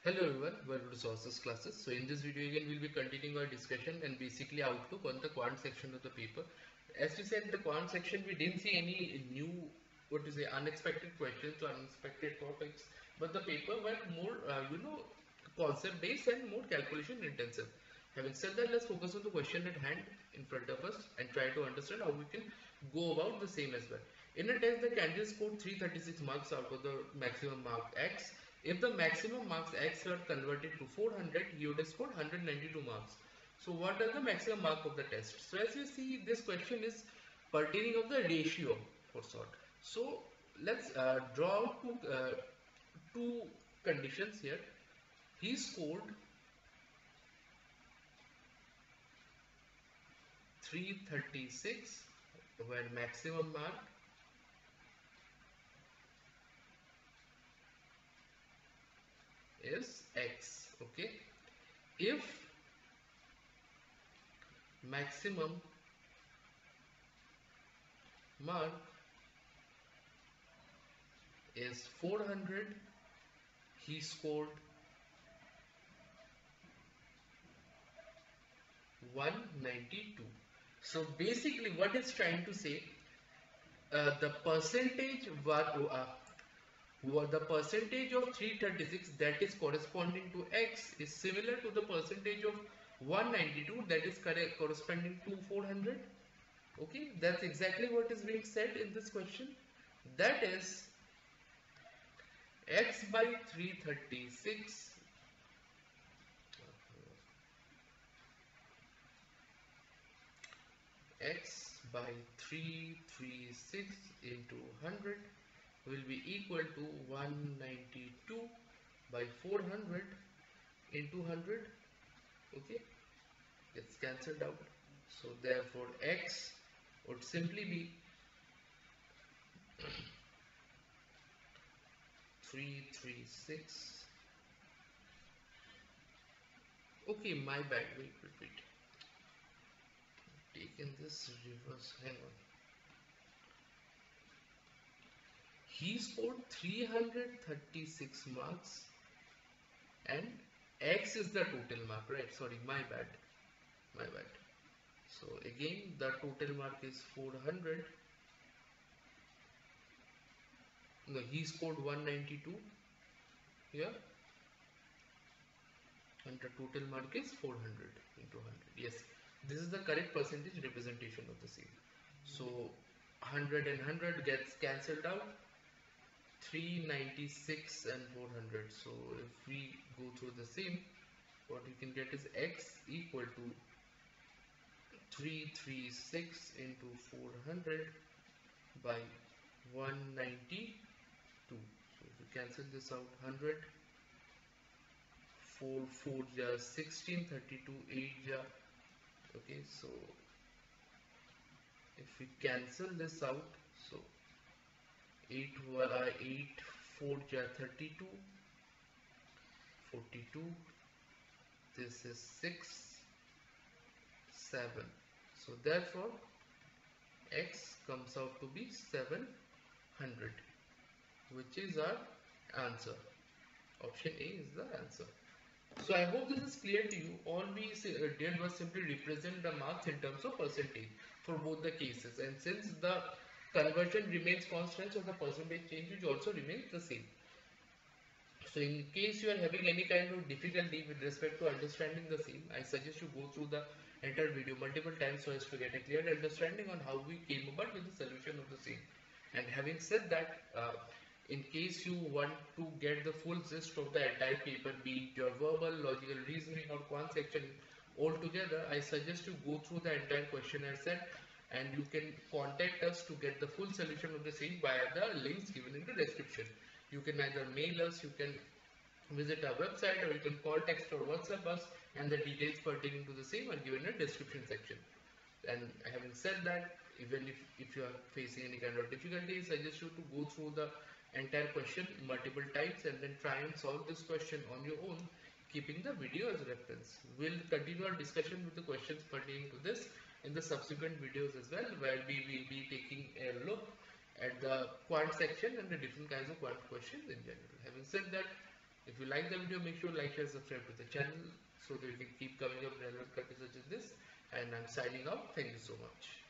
Hello everyone, welcome to Sources classes. So in this video again we'll be continuing our discussion and basically outlook on the quant section of the paper. As we said, the quant section we didn't see any new unexpected questions or unexpected topics, but the paper went more concept based and more calculation intensive. Having said that, let's focus on the question at hand in front of us and try to understand how we can go about the same as well. In a test, the candidate scored 336 marks out of the maximum mark X. If the maximum marks X were converted to 400, he would have scored 192 marks. So what are the maximum mark of the test? So as you see, this question is pertaining of the ratio for sort. So let's draw out two conditions here. He scored 336 where maximum mark is X. Okay, if maximum mark is 400, he scored 192. So basically what it's trying to say, the percentage the percentage of 336 that is corresponding to X is similar to the percentage of 192 that is corresponding to 400. Okay, that's exactly what is being said in this question. That is X by 336 X by 336 into 100 will be equal to 192 by 400 into 100. Okay, gets cancelled out. So therefore X would simply be 336. Okay, my bad. Wait. Taken this reverse. Hang on. He scored 336 marks and X is the total mark, right? Sorry, my bad. So again, the total mark is 400. No, he scored 192 here and the total mark is 400 into 100. Yes, this is the correct percentage representation of the same. So 100 and 100 gets cancelled out. 396 and 400. So if we go through the same, what we can get is X equal to 336 into 400 by 192. So if we cancel this out, 100, 4 4 ja 16, 32 8 ja. Okay, so if we cancel this out, so 8 4 ja 32, 42, this is 6 7. So therefore X comes out to be 700, which is our answer. Option A is the answer. So I hope this is clear to you. All we did was simply represent the marks in terms of percentage for both the cases, and since the conversion remains constant, so the percentage change also remains the same. So in case you are having any kind of difficulty with respect to understanding the same, I suggest you go through the entire video multiple times so as to get a clear understanding on how we came about with the solution of the same. And having said that, in case you want to get the full gist of the entire paper, be it your verbal, logical reasoning or quant section altogether, I suggest you go through the entire questionnaire set and you can contact us to get the full solution of the same via the links given in the description. You can either mail us, you can visit our website, or you can call, text or WhatsApp us, and the details pertaining to the same are given in the description section. And having said that, even if you are facing any kind of difficulties, I suggest you to go through the entire question multiple times and then try and solve this question on your own, keeping the video as a reference. We'll continue our discussion with the questions pertaining to this in the subsequent videos as well, where we will be taking a look at the quant section and the different kinds of quant questions in general. Having said that, If you like the video, make sure to like, share, subscribe to the channel so that we can keep coming up relevant content such as this. And I'm signing out. Thank you so much.